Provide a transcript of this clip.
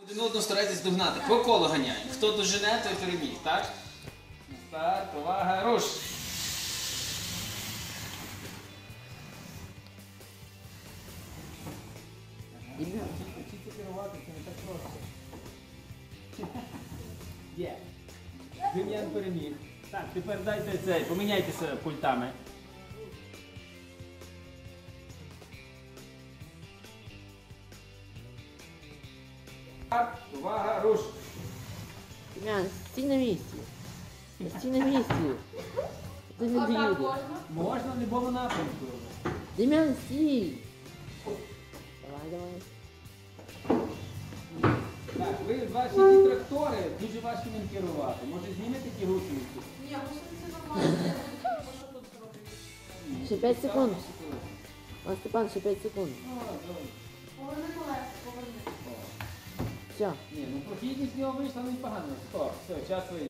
Один одного старайтесь догнати. По колу ганяємо. Хто дожене, той переміг, так? На старт, увага, руш! Вчіться керувати, це не так просто. Є. Дем'ян переміг. Так, тепер дайте цей, поміняйтеся пультами. Увага, руш! Дем'ян, стій на місці. Стій на місці. Ти не доїдеш. Можна в будь-якому напрямку. Дем'ян, стій. Давай, давай. Так, ви ваші ті трактори, дуже важко ним керувати. Може знімете ті гусениці? Ні, гусениці нормально. Що тут зробити? Ще 5 секунд. Пан Степан, ще 5 секунд. Поверни колеса, поверни. Все. Ні, ну прохідність в нього вийшла непогано. Стоп, все, час вийде.